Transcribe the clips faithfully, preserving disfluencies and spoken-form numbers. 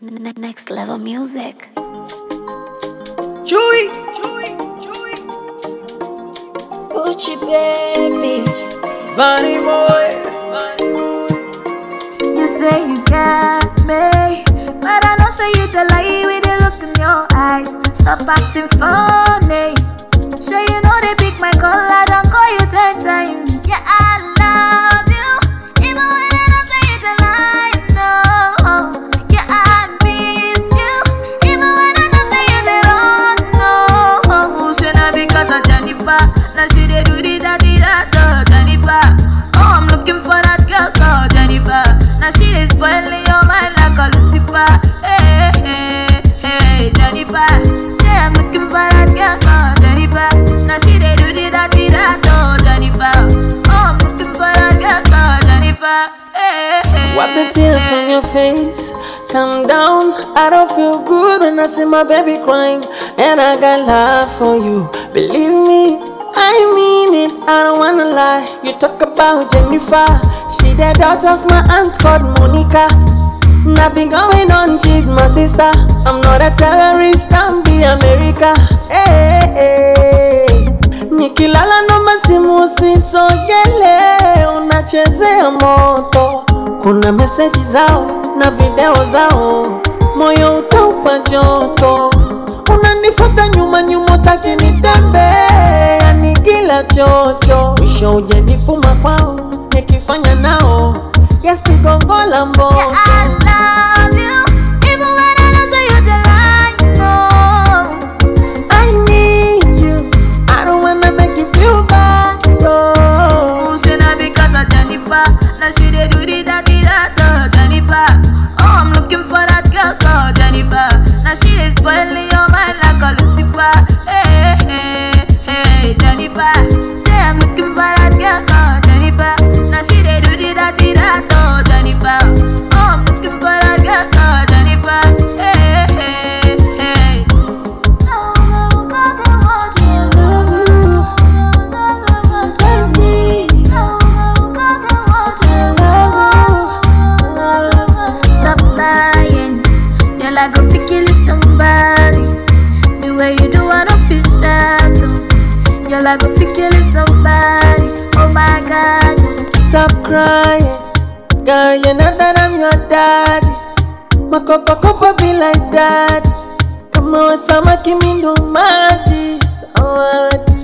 Next level music. Chewy, Chewy, Chewy. Gucci baby, Bunny boy. you say you got me, but I know say you the lie with the look in your eyes. Stop acting funny. Sure you know they pick my call, I don't call you ten times. Yeah, I love you, even when I don't say you the lie. No, yeah, I miss you, even when I don't say you the wrong. No, should not because of Jennifer. Now she they do the daddy that uh, Jennifer. Oh, I'm looking for that girl called Jennifer. Now she is spoiling your mind like a Lucifer. Hey, hey, hey, Jennifer. Say I'm looking for that girl called Jennifer. Now she they do the daddy that oh Jennifer. Oh, I'm looking for that girl called Jennifer. Hey, hey, Wipe the tears hey. on your face. Calm down. I don't feel good when I see my baby crying, and I got love for you. Believe me, I mean it. I don't wanna lie. You talk about Jennifer. She the daughter of my aunt called Monica. Nothing going on, she's my sister. I'm not a terrorist, I'm the America. Hey, hey. Nikilala no masimu sisogele, unachezea moto. Kuna message zao na video zao, moyo utaupa joto. Unanifuata nyuma nyuma taki nitembe, yani kila chocho. Mwisho uje nifuma kwao, nikifanya nao yes tigongola mbo. Yeah, I love you, even when I don't say you the right. No, I need you, I don't wanna make you feel bad, no. who's gonna because of Jennifer? Now she they do the daddy that uh, Jennifer. Oh, I'm looking for that girl called Jennifer. Now she is spoiling your mind like a Lucifer. Hey, hey, hey, Jennifer. Say I'm looking for that girl called Jennifer. Now she they do the daddy that oh Jennifer. Oh, I'm looking for that girl called Jennifer. Hey, hey, hey. Stop lying. You're like a kill somebody. The way you do, I don't feel sad. You're like a kill somebody. Oh my God. Stop crying, girl, you know that I'm your daddy. Makopa kopa be like that. Come on, sama kimi ndo maji sawadi.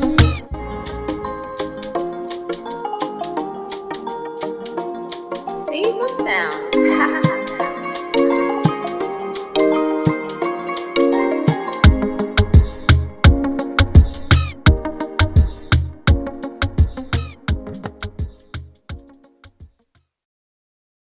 See the sound.